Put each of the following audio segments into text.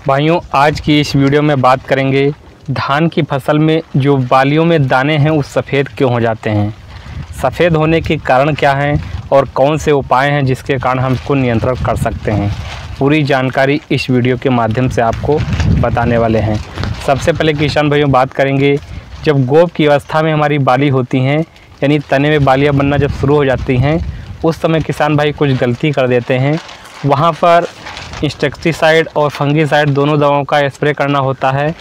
भाइयों, आज की इस वीडियो में बात करेंगे धान की फसल में जो बालियों में दाने हैं वो सफ़ेद क्यों हो जाते हैं, सफ़ेद होने के कारण क्या हैं और कौन से उपाय हैं जिसके कारण हम इसको नियंत्रण कर सकते हैं। पूरी जानकारी इस वीडियो के माध्यम से आपको बताने वाले हैं। सबसे पहले किसान भाइयों बात करेंगे, जब गोब की अवस्था में हमारी बाली होती हैं यानी तने में बालियाँ बनना जब शुरू हो जाती हैं, उस समय किसान भाई कुछ गलती कर देते हैं। वहाँ पर इंसेक्टिसाइड और फंगीसाइड दोनों दवाओं का स्प्रे करना होता है,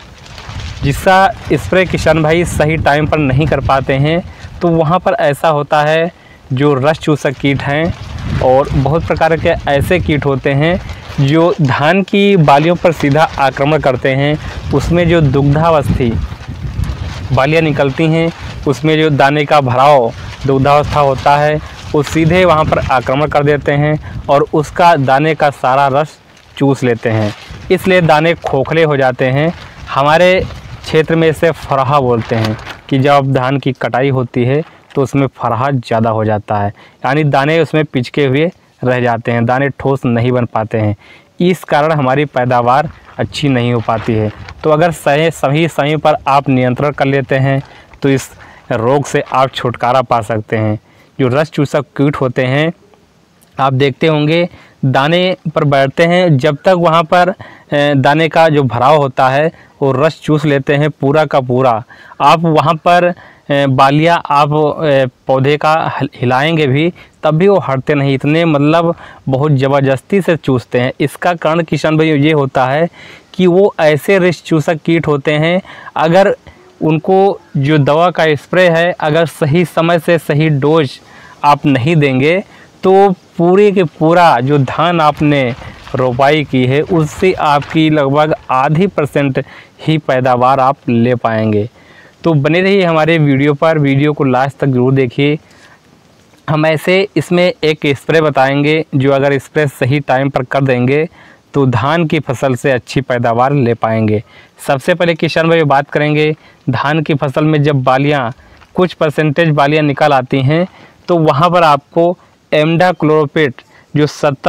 जिसका स्प्रे किसान भाई सही टाइम पर नहीं कर पाते हैं। तो वहाँ पर ऐसा होता है, जो रस चूसक कीट हैं और बहुत प्रकार के ऐसे कीट होते हैं जो धान की बालियों पर सीधा आक्रमण करते हैं। उसमें जो दुग्धावस्थी बालियाँ निकलती हैं, उसमें जो दाने का भराव दुग्धावस्था होता है, वो सीधे वहाँ पर आक्रमण कर देते हैं और उसका दाने का सारा रस चूस लेते हैं। इसलिए दाने खोखले हो जाते हैं। हमारे क्षेत्र में इसे फरहा बोलते हैं कि जब धान की कटाई होती है तो उसमें फरहा ज़्यादा हो जाता है, यानी दाने उसमें पिचके हुए रह जाते हैं, दाने ठोस नहीं बन पाते हैं। इस कारण हमारी पैदावार अच्छी नहीं हो पाती है। तो अगर सही समय पर आप नियंत्रण कर लेते हैं तो इस रोग से आप छुटकारा पा सकते हैं। जो रस चूसक कीट होते हैं, आप देखते होंगे दाने पर बैठते हैं, जब तक वहाँ पर दाने का जो भराव होता है वो रस चूस लेते हैं पूरा का पूरा। आप वहाँ पर बालियाँ आप पौधे का हिलाएंगे भी तब भी वो हटते नहीं, इतने मतलब बहुत ज़बरदस्ती से चूसते हैं। इसका कारण किसान भाई ये होता है कि वो ऐसे रस चूसक कीट होते हैं, अगर उनको जो दवा का स्प्रे है अगर सही समय से सही डोज आप नहीं देंगे तो पूरे के पूरा जो धान आपने रोपाई की है उससे आपकी लगभग आधी % ही पैदावार आप ले पाएंगे। तो बने रहिए हमारे वीडियो पर, वीडियो को लास्ट तक ज़रूर देखिए। हम ऐसे इसमें एक स्प्रे बताएंगे जो अगर स्प्रे सही टाइम पर कर देंगे तो धान की फसल से अच्छी पैदावार ले पाएंगे। सबसे पहले किसान भाई बात करेंगे, धान की फसल में जब बालियाँ कुछ % बालियाँ निकल आती हैं तो वहाँ पर आपको एमडाक्लोरोपिड जो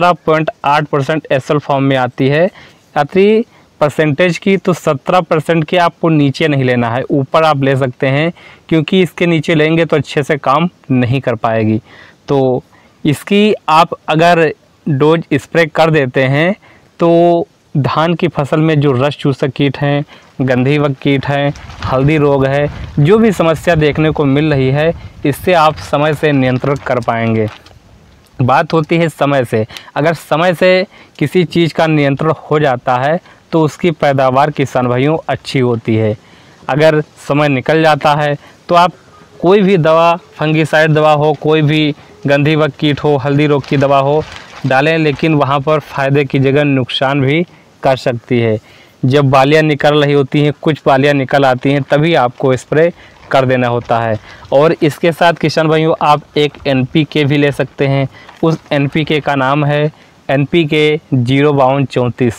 17.8% एसएल फॉर्म में आती है, अति % की, तो 17% के आपको नीचे नहीं लेना है, ऊपर आप ले सकते हैं, क्योंकि इसके नीचे लेंगे तो अच्छे से काम नहीं कर पाएगी। तो इसकी आप अगर डोज स्प्रे कर देते हैं तो धान की फसल में जो रस चूसक कीट हैं, गंधीवक कीट हैं, हल्दी रोग है, जो भी समस्या देखने को मिल रही है, इससे आप समय से नियंत्रण कर पाएंगे। बात होती है समय से, अगर समय से किसी चीज़ का नियंत्रण हो जाता है तो उसकी पैदावार किसान भाइयों अच्छी होती है। अगर समय निकल जाता है तो आप कोई भी दवा, फंगीसाइड दवा हो, कोई भी गंधीवक कीट हो, हल्दी रोग की दवा हो, डालें, लेकिन वहाँ पर फ़ायदे की जगह नुकसान भी कर सकती है। जब बालियाँ निकल रही होती हैं, कुछ बालियाँ निकल आती हैं, तभी आपको स्प्रे कर देना होता है। और इसके साथ किसान भाइयों आप एक NPK भी ले सकते हैं। उस NPK का नाम है NPK 05234।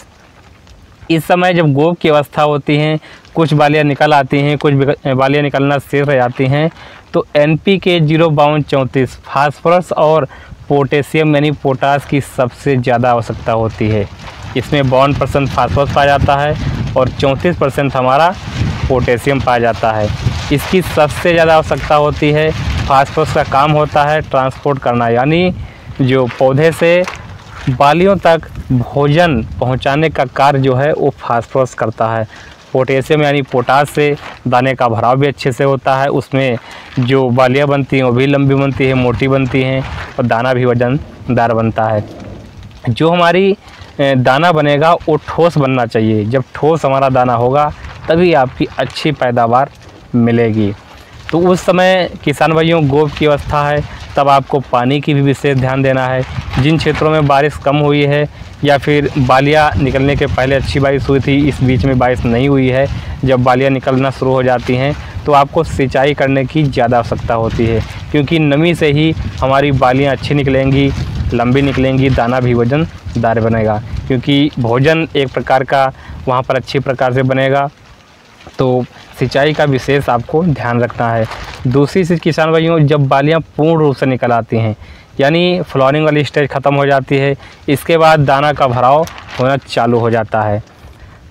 इस समय जब गोब की अवस्था होती हैं, कुछ बालियाँ निकल आती हैं, कुछ बालियाँ निकलना शेष रह जाती हैं, तो NPK 05234 फास्फोरस और पोटेशियम यानी पोटास की सबसे ज़्यादा आवश्यकता होती है। इसमें 52% फास्फोरस पाया जाता है और 34% हमारा पोटेशियम पाया जाता है। इसकी सबसे ज़्यादा आवश्यकता होती है। फास्फोरस का काम होता है ट्रांसपोर्ट करना, यानी जो पौधे से बालियों तक भोजन पहुंचाने का कार्य जो है वो फास्फोरस करता है। पोटेशियम यानी पोटास से दाने का भराव भी अच्छे से होता है, उसमें जो बालियाँ बनती हैं वो भी लंबी बनती है, मोटी बनती हैं और दाना भी वजनदार बनता है। जो हमारी दाना बनेगा वो ठोस बनना चाहिए। जब ठोस हमारा दाना होगा तभी आपकी अच्छी पैदावार मिलेगी। तो उस समय किसान भाइयों गोब की अवस्था है, तब आपको पानी की भी विशेष ध्यान देना है। जिन क्षेत्रों में बारिश कम हुई है या फिर बालियाँ निकलने के पहले अच्छी बारिश हुई थी, इस बीच में बारिश नहीं हुई है, जब बालियाँ निकलना शुरू हो जाती हैं तो आपको सिंचाई करने की ज़्यादा आवश्यकता होती है, क्योंकि नमी से ही हमारी बालियाँ अच्छी निकलेंगी, लंबी निकलेंगी, दाना भी वजनदार बनेगा, क्योंकि भोजन एक प्रकार का वहाँ पर अच्छी प्रकार से बनेगा। तो सिंचाई का विशेष आपको ध्यान रखना है। दूसरी चीज़ किसान भाइयों, जब बालियाँ पूर्ण रूप से निकल आती हैं, यानी फ्लावरिंग वाली स्टेज ख़त्म हो जाती है, इसके बाद दाना का भराव होना चालू हो जाता है।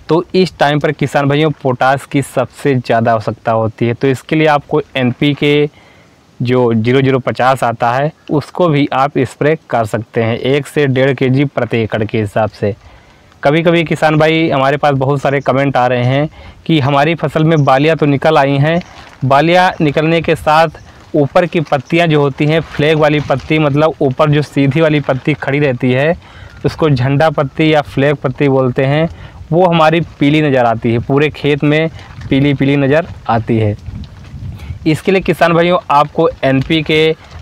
तो इस टाइम पर किसान भाइयों पोटास की सबसे ज़्यादा आवश्यकता होती है। तो इसके लिए आपको NPK जो 0050 आता है उसको भी आप स्प्रे कर सकते हैं 1 से 1.5 kg प्रति एकड़ के हिसाब से। कभी कभी किसान भाई हमारे पास बहुत सारे कमेंट आ रहे हैं कि हमारी फसल में बालियाँ तो निकल आई हैं, बालियाँ निकलने के साथ ऊपर की पत्तियां जो होती हैं, फ्लैग वाली पत्ती, मतलब ऊपर जो सीधी वाली पत्ती खड़ी रहती है उसको झंडा पत्ती या फ्लैग पत्ती बोलते हैं, वो हमारी पीली नज़र आती है, पूरे खेत में पीली पीली नज़र आती है। इसके लिए किसान भाइयों आपको NPK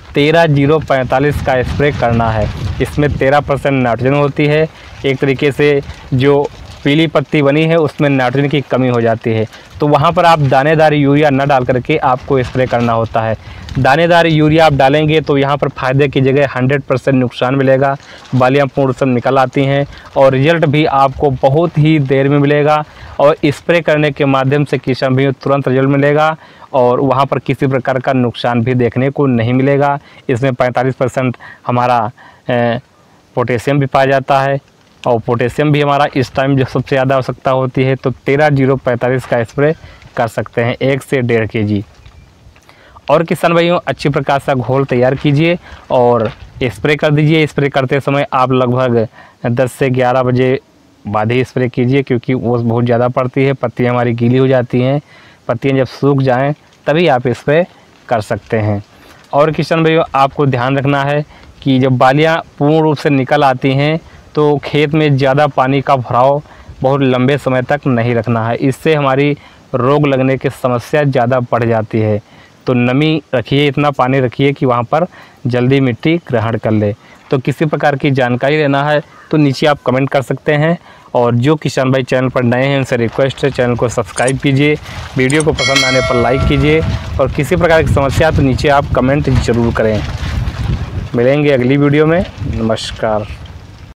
13-045 का स्प्रे करना है। इसमें 13% नाइट्रोजन होती है। एक तरीके से जो पीली पत्ती बनी है उसमें नाइट्रोजन की कमी हो जाती है, तो वहाँ पर आप दानेदार यूरिया न डाल करके आपको स्प्रे करना होता है। दानेदार यूरिया आप डालेंगे तो यहाँ पर फ़ायदे की जगह 100% नुकसान मिलेगा। बालियाँ पूर्ण से निकल आती हैं और रिजल्ट भी आपको बहुत ही देर में मिलेगा और स्प्रे करने के माध्यम से किसान भाइयों तुरंत रिजल्ट मिलेगा और वहाँ पर किसी प्रकार का नुकसान भी देखने को नहीं मिलेगा। इसमें 45% हमारा पोटेशियम भी पाया जाता है और पोटेशियम भी हमारा इस टाइम जो सबसे ज़्यादा आवश्यकता होती है, तो 13-045 का स्प्रे कर सकते हैं 1 से 1.5 kg। और किसान भाइयों अच्छी प्रकार से घोल तैयार कीजिए और स्प्रे कर दीजिए। स्प्रे करते समय आप लगभग 10 से 11 बजे बाद ही स्प्रे कीजिए, क्योंकि ओस बहुत ज़्यादा पड़ती है, पत्तियाँ हमारी गीली हो जाती हैं। पत्तियाँ जब सूख जाएँ तभी आप स्प्रे कर सकते हैं। और किसान भाइयों आपको ध्यान रखना है कि जब बालियाँ पूर्ण रूप से निकल आती हैं तो खेत में ज़्यादा पानी का भराव बहुत लंबे समय तक नहीं रखना है, इससे हमारी रोग लगने की समस्या ज़्यादा बढ़ जाती है। तो नमी रखिए, इतना पानी रखिए कि वहाँ पर जल्दी मिट्टी ग्रहण कर ले। तो किसी प्रकार की जानकारी लेना है तो नीचे आप कमेंट कर सकते हैं। और जो किसान भाई चैनल पर नए हैं उनसे रिक्वेस्ट है चैनल को सब्सक्राइब कीजिए, वीडियो को पसंद आने पर लाइक कीजिए और किसी प्रकार की समस्या तो नीचे आप कमेंट ज़रूर करें। मिलेंगे अगली वीडियो में। नमस्कार।